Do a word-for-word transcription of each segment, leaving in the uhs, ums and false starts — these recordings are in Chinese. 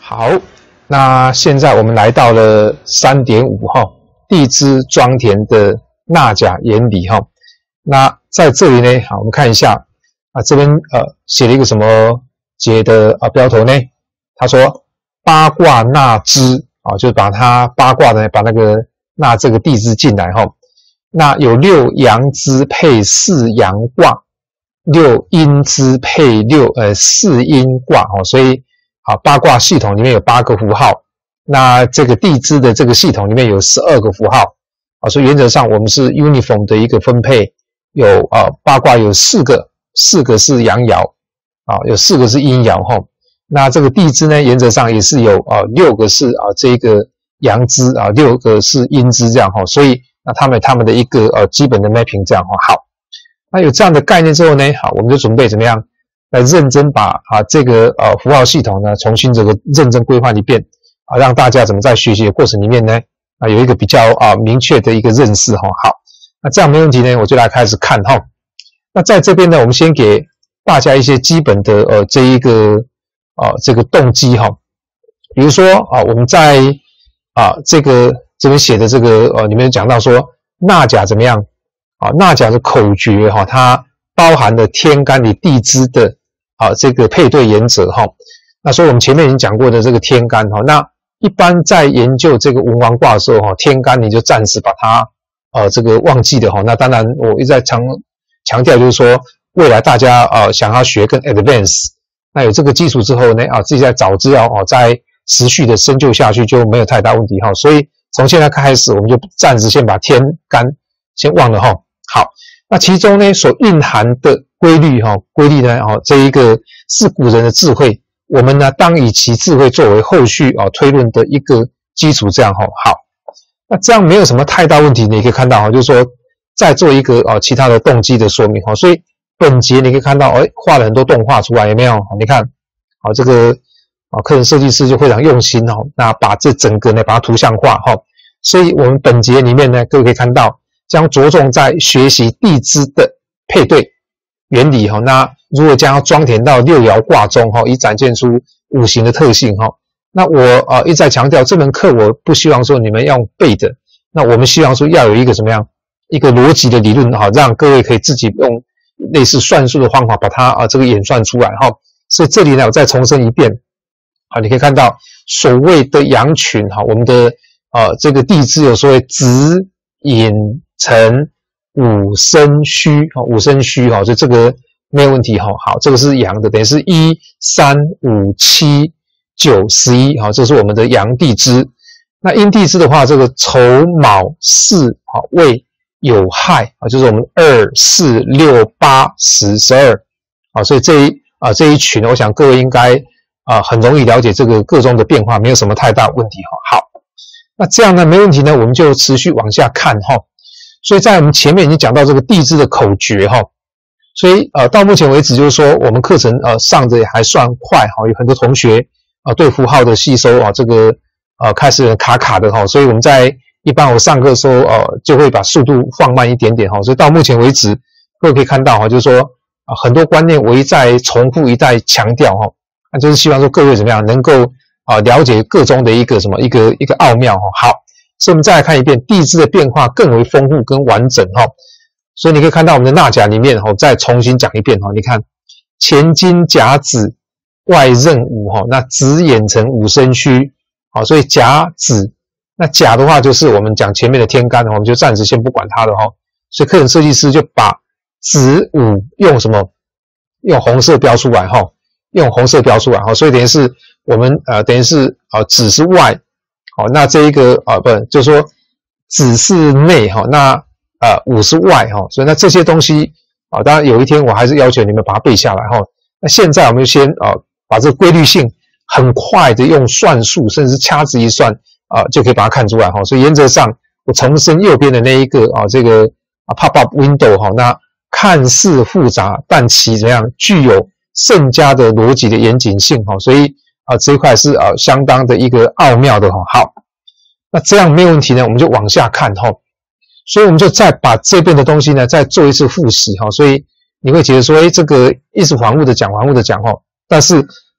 好，那现在我们来到了 三点五 哈，地支庄田的纳甲原理哈。那在这里呢，好，我们看一下啊，这边呃写了一个什么节的啊标头呢？他说八卦纳支啊，就是把它八卦的把那个纳这个地支进来哈。那有六阳支配四阳卦，六阴支配六呃四阴卦哈，所以好八卦系统里面有八个符号，那这个地支的这个系统里面有十二个符号啊，所以原则上我们是 uniform 的一个分配，有呃八卦有四个，四个是阳爻啊，有四个是阴爻哈。那这个地支呢，原则上也是有啊六个是啊这个阳支啊，六个是阴支这样哈，所以那他们他们的一个呃基本的 mapping 这样哈。好，那有这样的概念之后呢，好，我们就准备怎么样来认真把啊这个呃符号系统呢重新这个认真规范一遍啊，让大家怎么在学习的过程里面呢啊有一个比较啊明确的一个认识哈。好，那这样没问题呢，我就来开始看哈。那在这边呢，我们先给大家一些基本的呃这一个啊这个动机哈，比如说啊我们在啊这个这边写的这个呃里面讲到说纳甲怎么样啊，纳甲的口诀哈，它包含了天干与地支的啊这个配对原则哈。那所以我们前面已经讲过的这个天干哈，那一般在研究这个文王卦的时候哈，天干你就暂时把它呃这个忘记了哈。那当然我一直在强强调就是说，未来大家呃想要学更 advance， 那有这个基础之后呢啊自己再找资料哦，再持续的深究下去就没有太大问题哈。所以从现在开始，我们就暂时先把天干先忘了哈。好。那其中呢，所蕴含的规律哈，规律呢，哦，这一个是古人的智慧，我们呢当以其智慧作为后续啊推论的一个基础，这样哈。好，那这样没有什么太大问题，你可以看到哈，就是说再做一个啊其他的动机的说明哈。所以本节你可以看到，哎，画了很多动画出来，有没有？你看，好，这个啊课程设计师就非常用心哦，那把这整个呢把它图像化哈。所以我们本节里面呢，各位可以看到，将着重在学习地支的配对原理哈，那如何将它装填到六爻卦中哈，以展现出五行的特性哈。那我呃一再强调，这门课我不希望说你们要背的，那我们希望说要有一个什么样一个逻辑的理论哈，让各位可以自己用类似算术的方法把它啊这个演算出来哈。所以这里呢，我再重申一遍，好，你可以看到所谓的阳群哈，我们的呃这个地支有所谓子寅辰午申戌哈，午申戌哈，所以这个没有问题哈。好，这个是阳的，等于是一三五七九十一哈，这是我们的阳地支。那阴地支的话，这个丑卯巳啊未酉亥啊，就是我们二四六八十十二啊，所以这一啊这一群，我想各位应该啊很容易了解这个各中的变化，没有什么太大问题哈。好，那这样呢没问题呢，我们就持续往下看哈。所以在我们前面已经讲到这个地支的口诀哈，所以呃到目前为止就是说我们课程呃上的也还算快哈，有很多同学啊、呃、对符号的吸收啊这个呃开始卡卡的哈，所以我们在一般我上课的时候呃就会把速度放慢一点点哈，所以到目前为止各位可以看到哈，就是说啊、呃、很多观念我一再重复一再强调哈，那就是希望说各位怎么样能够啊、呃、了解各中的一个什么一个一个奥妙哈。好。所以我们再来看一遍地支的变化更为丰富跟完整哈，所以你可以看到我们的纳甲里面哈，再重新讲一遍哈，你看前金甲子外壬午哈，那子寅辰午申戌，好，所以甲子那甲的话就是我们讲前面的天干，我们就暂时先不管它了哈，所以课程设计师就把子午用什么用红色标出来哈，用红色标出来哈，所以等于是我们呃等于是呃子是外。好，那这一个啊，不，就是说子是内哈，那呃午是外哈，所以那这些东西啊，当然有一天我还是要求你们把它背下来哈。那现在我们就先啊把这个规律性很快的用算术，甚至掐指一算啊，就可以把它看出来哈。所以原则上，我重申右边的那一个啊，这个啊 pop up window 哈，那看似复杂，但其怎样具有甚佳的逻辑的严谨性哈，所以。啊，这一块是啊相当的一个奥妙的哈。好，那这样没有问题呢，我们就往下看哈。所以我们就再把这边的东西呢再做一次复习哈。所以你会觉得说，哎，这个一直反复的讲，反复的讲哈。但是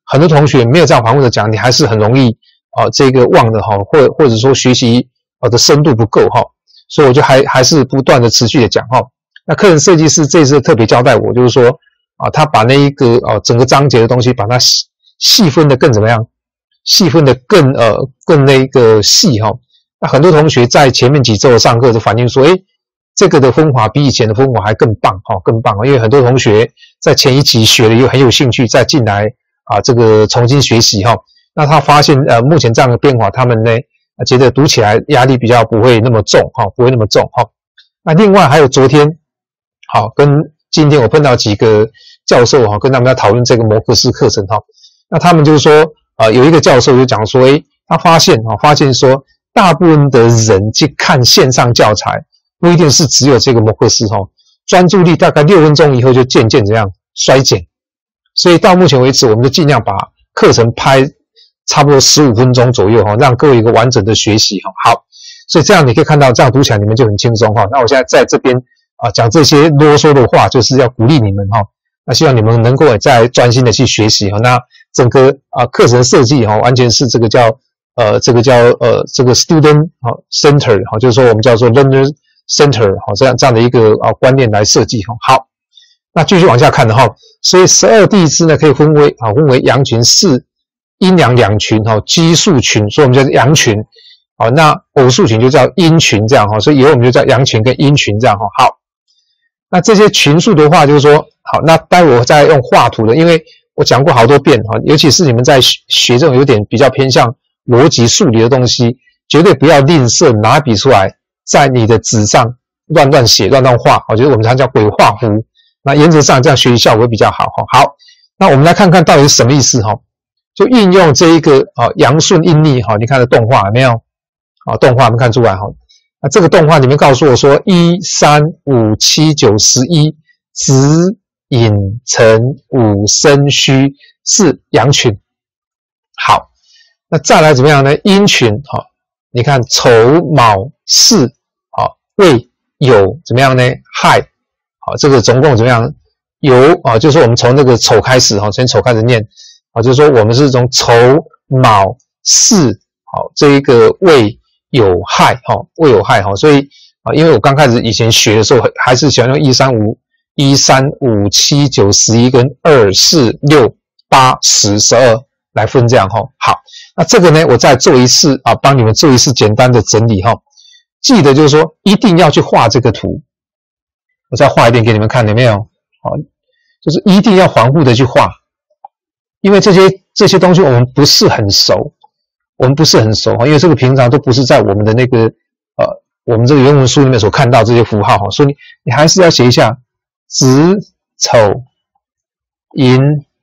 很多同学没有这样反复的讲，你还是很容易啊、呃、这个忘的哈，或或者说学习啊的深度不够哈，所以我就还还是不断的持续的讲哈。那课程设计师这次特别交代我，就是说啊，他把那一个啊整个章节的东西把它细细分的更怎么样？细分的更呃更那个细哈。那很多同学在前面几周的上课就反映说，诶，这个的分法比以前的分法还更棒哈，更棒。因为很多同学在前一集学的又很有兴趣，再进来啊这个重新学习哈。那他发现呃目前这样的变化，他们呢觉得读起来压力比较不会那么重哈，不会那么重哈。那另外还有昨天好跟今天我碰到几个教授哈，跟他们在讨论这个摩克斯课程哈。那他们就是说呃有一个教授就讲说，诶，他发现哈，发现说大部分的人去看线上教材，不一定是只有这个摩克斯哈，专注力大概六分钟以后就渐渐怎样衰减，所以到目前为止，我们就尽量把课程拍差不多十五分钟左右哈，让各位有一个完整的学习哈。好，所以这样你可以看到，这样读起来你们就很轻松哈。那我现在在这边啊讲这些啰嗦的话，就是要鼓励你们哈。那希望你们能够再专心的去学习哈。那整个啊课程设计哈，完全是这个叫呃这个叫呃这个 student 哈 center 哈，就是说我们叫做 learner center 哈，这样这样的一个啊观念来设计哈。好，那继续往下看的哈。所以十二地支呢可以分为啊分为阳群四阴阳两群哈，奇数群，所以我们叫阳群。好，那偶数群就叫阴群这样哈，所以以后我们就叫阳群跟阴群这样哈。好，那这些群数的话，就是说，好，那待会我再用画图的，因为我讲过好多遍哈，尤其是你们在学这种有点比较偏向逻辑数理的东西，绝对不要吝啬拿笔出来，在你的纸上乱乱写、乱乱画，我觉得我们常叫鬼画符。那原则上这样学习效果比较好哈。好，那我们来看看到底是什么意思哈。就运用这一个啊阳顺阴逆哈，你看的动画有没有？啊，动画我们看出来哈。那这个动画里面告诉我说，一、三、五、七、九、十一，子、寅、辰、午、申、戌是阳群。好，那再来怎么样呢？阴群哈，你看丑、卯、巳啊、未、酉怎么样呢？亥，好，这个总共怎么样？酉啊，就是我们从那个丑开始哈，从丑开始念。啊，就是说我们是从丑、卯、巳，好，这一个未、酉、亥，哈，未、酉、亥，哈，所以啊，因为我刚开始以前学的时候，还是喜欢用一三五、一三五、七九、十一跟二四六八十十二来分这样哈。好，那这个呢，我再做一次啊，帮你们做一次简单的整理哈。记得就是说，一定要去画这个图。我再画一遍给你们看，有没有？好，就是一定要反复的去画。因为这些这些东西我们不是很熟，我们不是很熟哈，因为这个平常都不是在我们的那个呃我们这个原文书里面所看到这些符号哈，所以你你还是要写一下子、丑、寅、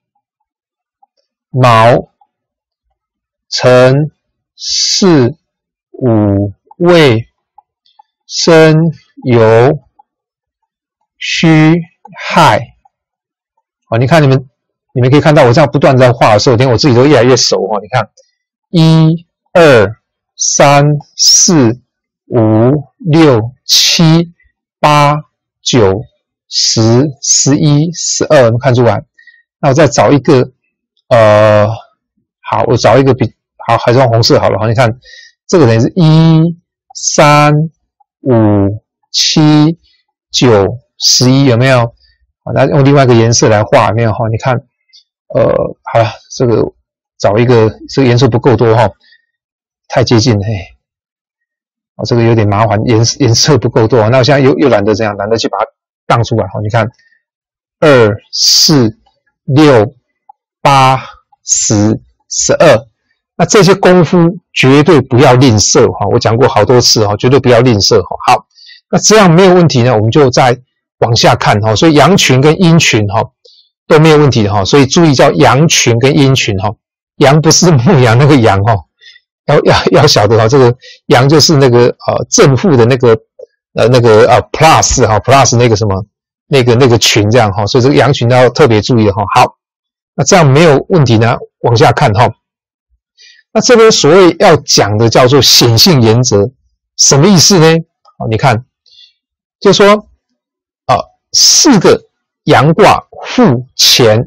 卯、辰、巳、午、未、申、酉、戌、亥。好，你看你们。你们可以看到我这样不断在画的时候，连我自己都越来越熟哦。你看，一、二、三、四、五、六、七、八、九、十、十一、十二，能看出来？那我再找一个，呃，好，我找一个比好，还是用红色好了。好，你看这个等于是一、三、五、七、九、十一，有没有？好，那用另外一个颜色来画，有没有？哈，你看。呃，好了，这个找一个这个颜色不够多哈，太接近了，嘿，哦，这个有点麻烦，颜颜色不够多，那我现在又又懒得这样，懒得去把它荡出来，好，你看，二、四、六、八、十、十二，那这些功夫绝对不要吝啬哈，我讲过好多次哈，绝对不要吝啬哈。好，那这样没有问题呢，我们就再往下看哈，所以阳群跟阴群哈。都没有问题的哈，所以注意叫阳群跟阴群哈，阳不是牧羊那个羊哈，要要要晓得哈，这个阳就是那个呃正负的那个呃那个呃 plus 哈 plus 那个什么那个那个群这样哈，所以这个阳群要特别注意的哈。好，那这样没有问题呢，往下看哈。那这边所谓要讲的叫做显性原则，什么意思呢？好，你看，就说啊、呃、四个阳卦复乾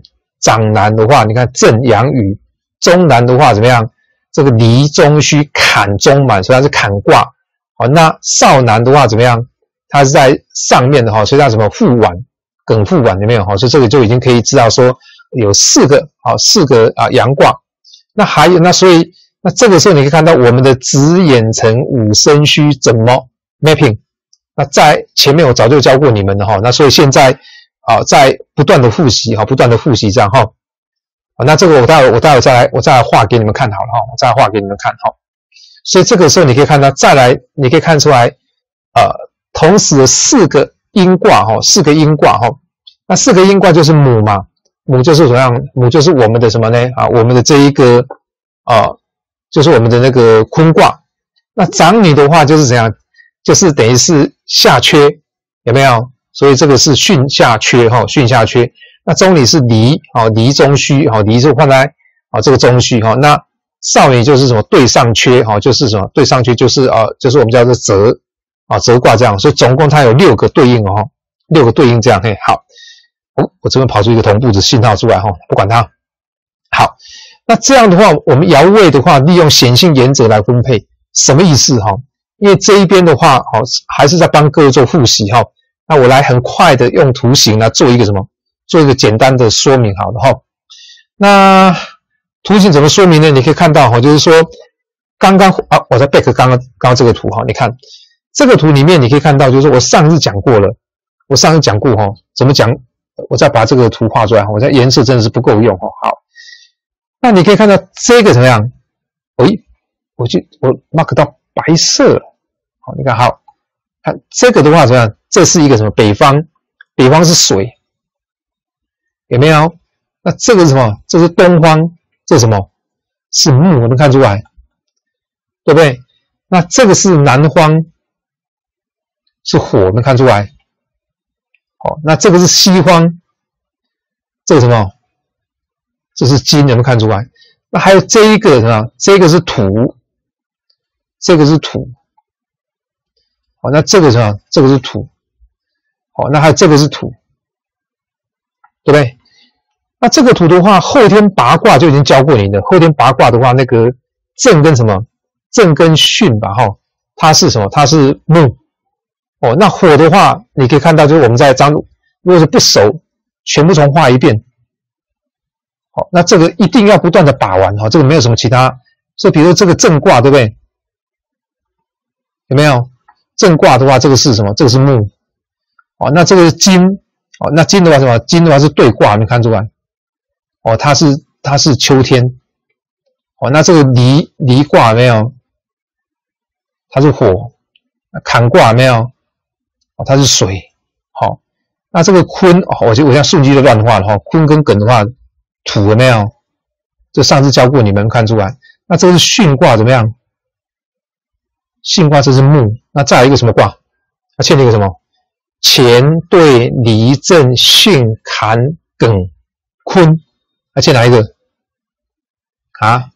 长男的话，你看正阳羽，中男的话怎么样？这个离中虚，坎中满，所以它是坎卦。好，那少男的话怎么样？它是在上面的哈，所以它什么复碗，艮复碗有没有？哈，所以这个就已经可以知道说有四个啊，四个啊阳卦。那还有那所以那这个时候你可以看到我们的子寅辰午申戌怎么 mapping？ 那在前面我早就教过你们了哈，那所以现在啊在不断的复习哈，不断的复习这样哈。啊，那这个我待会我待会再来我再来画给你们看好了哈，我再来画给你们看哈。所以这个时候你可以看到，再来你可以看出来，呃，同时的四个阴卦哈，四个阴卦哈，那四个阴卦就是母嘛，母就是怎么样？母就是我们的什么呢？啊，我们的这一个啊、呃，就是我们的那个坤卦。那长女的话就是怎样？就是等于是下缺，有没有？所以这个是巽下缺哈，巽下缺。那中女是离，好离中虚，好离就放在啊这个中虚哈。那少女就是什么对上缺，哈就是什么对上缺就是啊就是我们叫做泽啊泽卦这样。所以总共它有六个对应哦，六个对应这样嘿好。哦，我这边跑出一个同步的信号出来哈，不管它。好，那这样的话，我们爻位的话，利用显性原则来分配，什么意思哈？因为这一边的话，好还是在帮各位做复习哈。那我来很快的用图形来做一个什么？做一个简单的说明好了哈。那图形怎么说明呢？你可以看到哈，就是说刚刚啊，我在 back 刚刚刚刚这个图哈，你看这个图里面你可以看到，就是我上次讲过了，我上次讲过哈，怎么讲？我再把这个图画出来，我这颜色真的是不够用哈。好，那你可以看到这个怎么样？诶，我就我 mark 到白色了。好，你看好，看这个的话怎么样？这是一个什么？北方，北方是水。有没有？那这个是什么？这是东方，这是什么？是木，我们看出来，对不对？那这个是南方，是火，我们看出来。好，那这个是西方，这个什么？这是金，有没有看出来？那还有这一个什么？这个是土，这个是土。好，那这个什么？这个是土。好，那还有这个是土。对不对？那这个图的话，后天八卦就已经教过你的。后天八卦的话，那个震跟什么？震跟巽吧，哈，它是什么？它是木。哦，那火的话，你可以看到，就是我们在张，如果是不熟，全部重画一遍。好，那这个一定要不断的把玩哈，这个没有什么其他。所以，比如这个震卦，对不对？有没有？震卦的话，这个是什么？这个是木。哦，那这个是金。哦，那金的话什么？金的话是对卦，你看出来？哦，它是它是秋天。哦，那这个离离卦没有？它是火。坎卦没有？哦，它是水。好、哦，那这个坤，哦，我就我现在顺序就乱画了哈。坤跟艮的话，土有没有？这上次教过你们看出来。那这个是巽卦怎么样？巽卦这是木。那再来一个什么卦？它欠了一个什么？乾兑离震巽坎艮坤，而且哪一个啊？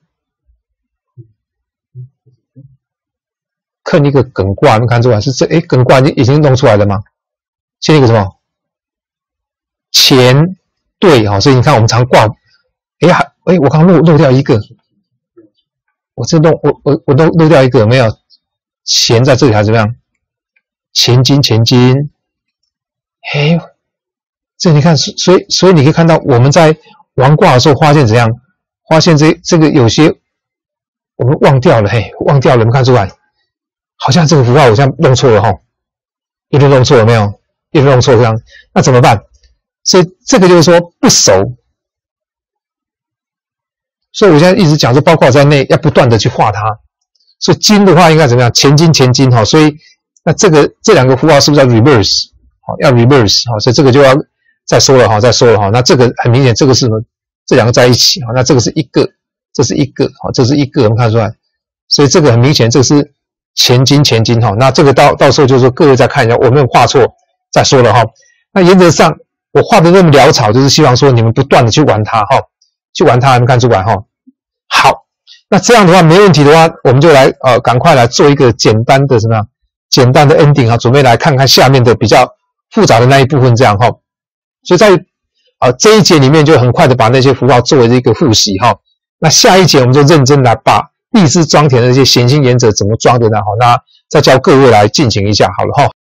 看一个艮卦，能看出来是这？诶，艮卦已经已经弄出来了吗？欠一个什么？乾兑哈，所以你看我们常挂，诶还诶，我刚漏漏掉一个，我这漏我我我漏漏掉一个没有？乾在这里还是怎么样？乾金乾金。哎，这你看，所以所以你可以看到我们在玩卦的时候发现怎样？发现这这个有些我们忘掉了，嘿，忘掉了，我们看出来，好像这个符号我像弄错了哈，一定弄错了没有？一定弄错这样，那怎么办？所以这个就是说不熟，所以我现在一直讲说，包括我在内要不断的去画它。所以金的话应该怎么样？前金前金哈，所以那这个这两个符号是不是要 reverse？好，要 reverse 好，所以这个就要再说了哈，再说了哈。那这个很明显，这个是什么？这两个在一起哈，那这个是一个，这是一个，好，这是一个，我们看出来。所以这个很明显，这个是前金前金哈。那这个到到时候就是说各位再看一下，我没有画错，再说了哈。那原则上我画的那么潦草，就是希望说你们不断的去玩它哈，去玩它，你们看出来哈。好，那这样的话没问题的话，我们就来呃赶快来做一个简单的什么样？简单的 ending 哈，准备来看看下面的比较复杂的那一部分，这样哈。所以在啊，这一节里面就很快的把那些符号作为一个复习哈。那下一节我们就认真来把地支庄田的这些闲心言者怎么装的呢？好，那再教各位来进行一下好了哈。